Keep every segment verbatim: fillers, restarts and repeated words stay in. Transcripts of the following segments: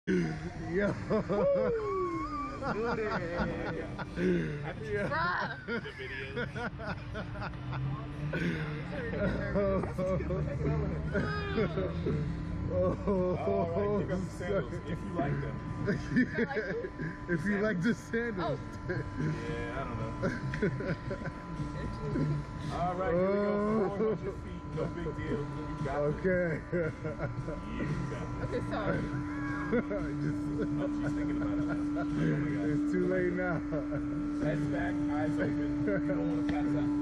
Yo. Bruh. The videos. Oh, Alright, pick up the sandals if you like them. If you like the sandals. Yeah, I don't know. Alright, here we go. Four hundred feet, no big deal. You got Okay. it. You got it. Okay, so. Just, Oh, she's thinking about it now. Oh my God. it's too late now. Heads back, eyes open. You don't want to pass out.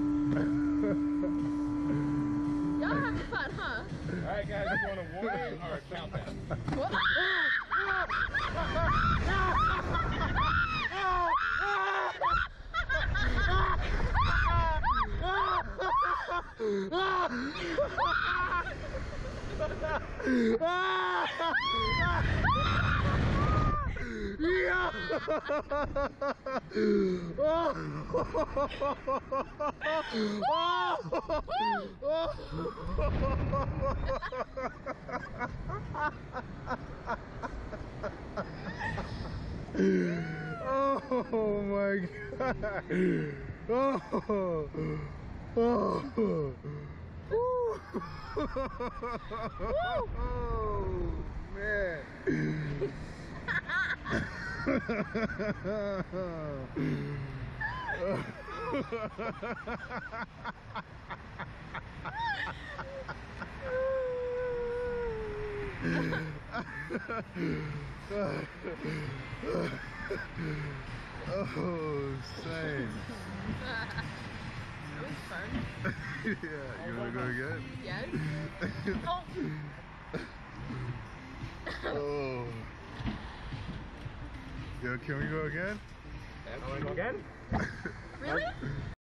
Y'all having fun, huh? Alright guys, you want a warning or a countdown? What? Oh my God. Oh. Oh. Oh man. Oh, same. That was fun. Yeah, you wanna go again? Yes. Oh. Oh. Yo, can we go again? I want to go again? Really?